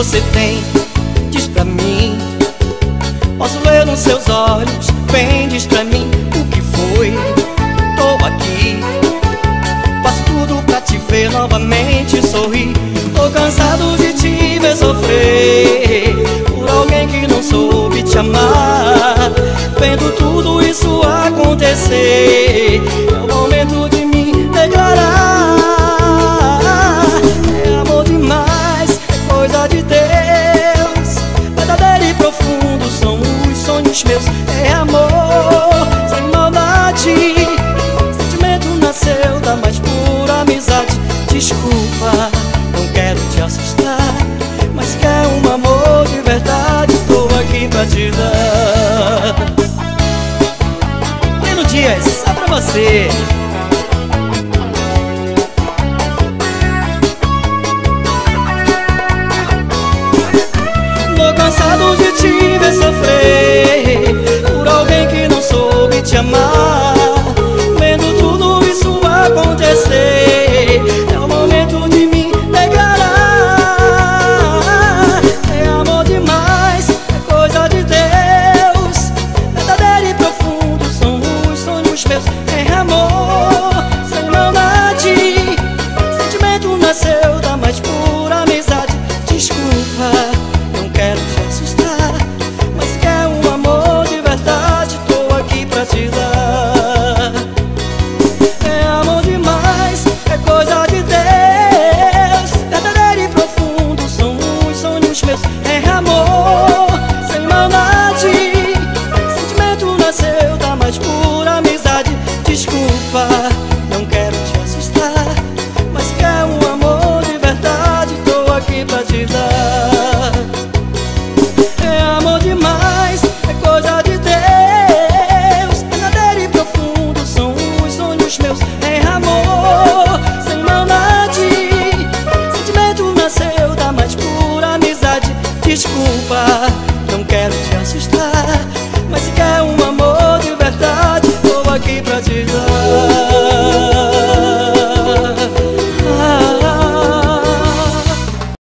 você tem, diz pra mim. Posso ler nos seus olhos, bem, diz pra mim o que foi. Tô aqui, faço tudo pra te ver novamente sorrir. Tô cansado de te ver sofrer por alguém que não soube te amar. Vendo tudo isso acontecer, é o momento de me declarar. É amor demais, é coisa de Deus, verdadeiro e profundo são os sonhos meus. É amor sem maldade, sentimento nasceu da mais pura amizade. Desculpa